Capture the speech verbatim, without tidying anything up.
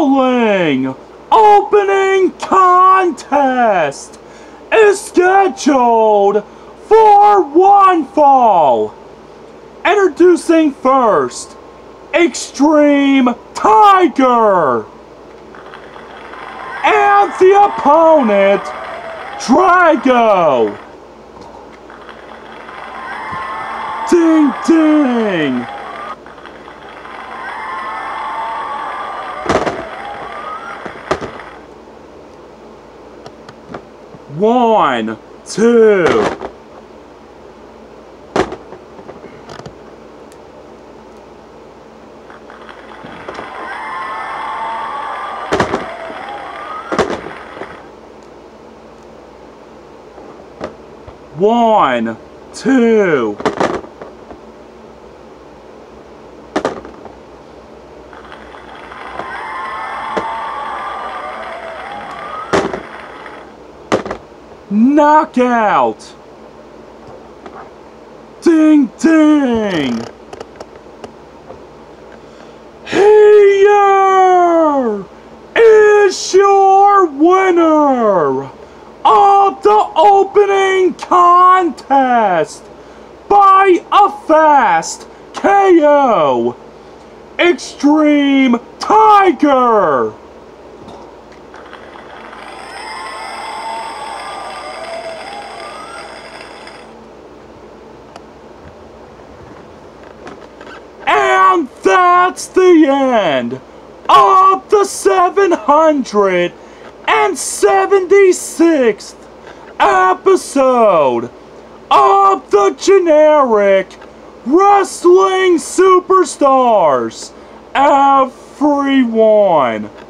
wrestling opening contest is scheduled for one fall. Introducing first, Extreme Tiger, and the opponent, Drago. Ding ding! One, two. One, two. Knockout! Ding ding! Here is your winner of the opening contest by a fast K O, Extreme Tiger! And that's the end of the seven hundred seventy-sixth episode of the Generic Wrestling Superstars, everyone.